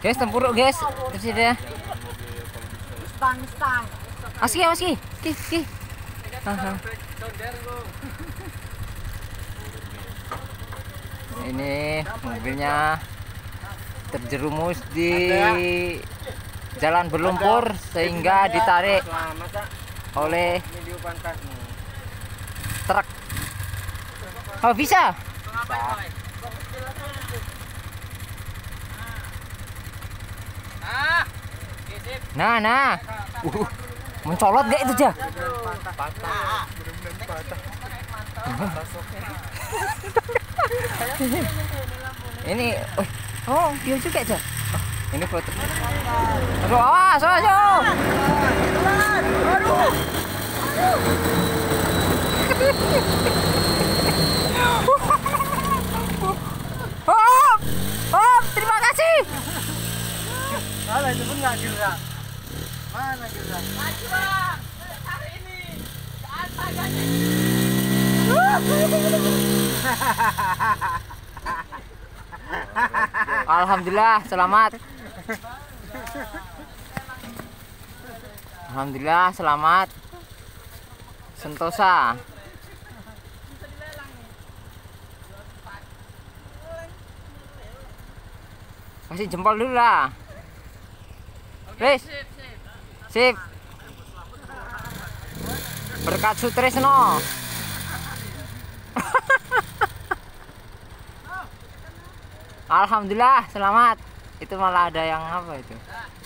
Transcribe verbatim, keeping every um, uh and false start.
Guys, tempuruk guys. Terus dia. Stang stang. Aski ya, aski. Ki, ki. Aha. Ini mobilnya terjerumus di jalan berlumpur sehingga ditarik oleh truk. Oh, bisa. Nah, nah. Uh, mencolot gak itu, Ja? Ini, oh, dia juga, Ja. Oh, ini foto. Aduh, awas, awas, awas. Aduh. Hop, hop, terima kasih. Alah, itu pun nggak gerak. Mana gerak? Maju bang, hari ini saat paganya. Alhamdulillah, selamat. Alhamdulillah, selamat. Sentosa. Kasih jempol dulu lah. Wes. Sip. Berkat Sutresno. Alhamdulillah, selamat. Itu malah ada yang apa itu?